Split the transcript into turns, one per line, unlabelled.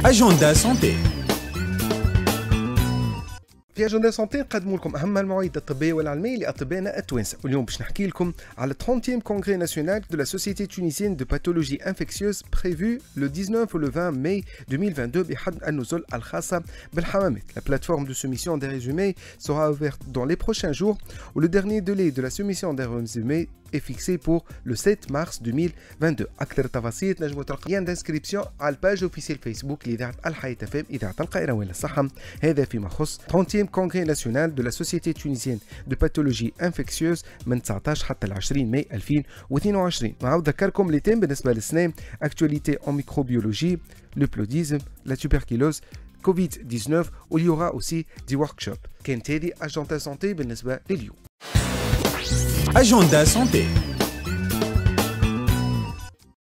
أجندة سانتي.
في أجندة سانتي نقدموا لكم أهم المواعيد الطبية والعلمية لأطبائنا التوانسة، واليوم باش نحكي لكم على 30e congrès national de la Société tunisienne de pathologie infectieuse prévu le 19 ou le 20 mai 2022 بحد النزول الخاصة بالحمامات. La plateforme de soumission des résumés sera ouverte dans les prochains jours, où le dernier délai de la soumission des résumés est fixé pour le 7 mars 2022. أكثر التفاصيل تنجموا تلقوا لين دانسكريبسيون على الباج اوفيسيال فيسبوك لإذاعة الحياة FM إذاعة القاهرة الصحة. هذا فيما يخص 30e congrès national de la Société tunisienne de pathologie infectieuse من 19 حتى 20 ماي 2022. نعاود نذكركم لي تيم بالنسبة للسنة: actualité en microbiologie, le paludisme, la tuberculose, Covid-19, où il y aura aussi des workshops. كانت هذه أجندة سانتي بالنسبة لليوم.
أجندة سانتي.